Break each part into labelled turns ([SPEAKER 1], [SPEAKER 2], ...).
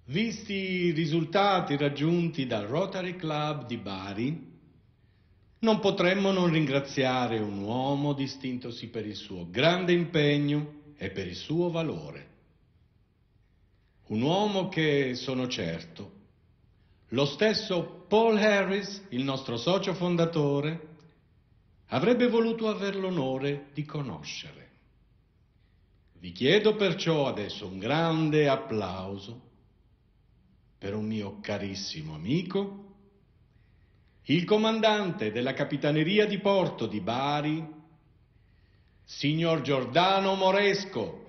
[SPEAKER 1] Visti i risultati raggiunti dal Rotary Club di Bari, non potremmo non ringraziare un uomo distintosi per il suo grande impegno e per il suo valore. Un uomo che, sono certo, lo stesso Paul Harris, il nostro socio fondatore, avrebbe voluto aver l'onore di conoscere. Vi chiedo perciò adesso un grande applauso per un mio carissimo amico, il comandante della Capitaneria di Porto di Bari, signor Giordano Moresco.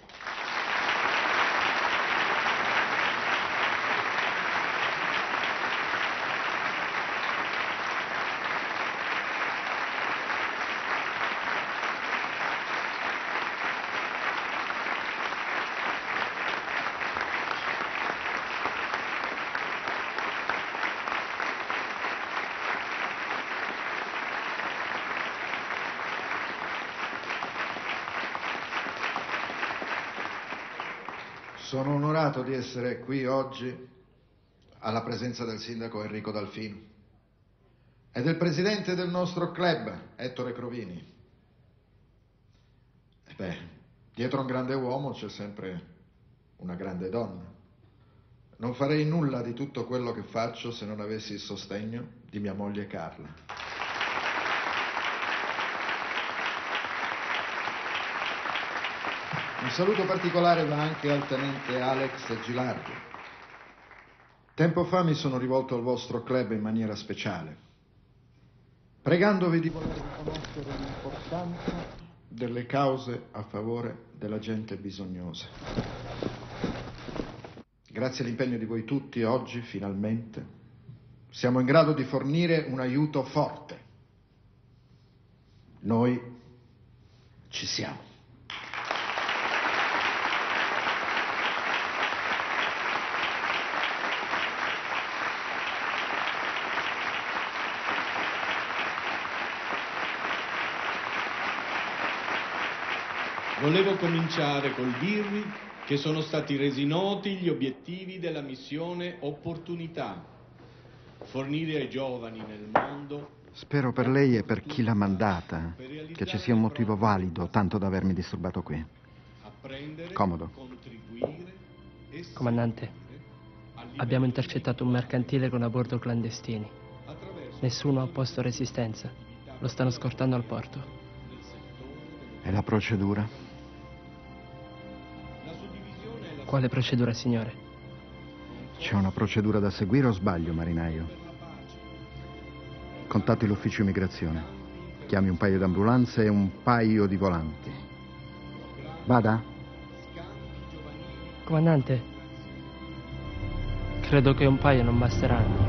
[SPEAKER 2] Sono onorato di essere qui oggi alla presenza del sindaco Enrico Dalfino e del presidente del nostro club, Ettore Crovini. Dietro un grande uomo c'è sempre una grande donna. Non farei nulla di tutto quello che faccio se non avessi il sostegno di mia moglie Carla. Un saluto particolare va anche al tenente Alex Gilardi. Tempo fa mi sono rivolto al vostro club in maniera speciale, pregandovi di voler riconoscere l'importanza delle cause a favore della gente bisognosa. Grazie all'impegno di voi tutti, oggi, finalmente, siamo in grado di fornire un aiuto forte. Noi ci siamo.
[SPEAKER 1] Volevo cominciare col dirvi che sono stati resi noti gli obiettivi della missione Opportunità, fornire ai giovani nel mondo...
[SPEAKER 3] Spero per lei e per chi l'ha mandata che ci sia un motivo valido tanto da avermi disturbato qui. Comodo.
[SPEAKER 4] Comandante, abbiamo intercettato un mercantile con a bordo clandestini. Nessuno ha opposto resistenza. Lo stanno scortando al porto.
[SPEAKER 3] E la procedura?
[SPEAKER 4] Quale procedura, signore?
[SPEAKER 3] C'è una procedura da seguire o sbaglio, marinaio? Contatti l'ufficio immigrazione. Chiami un paio d'ambulanze e un paio di volanti. Vada?
[SPEAKER 4] Comandante, credo che un paio non basteranno.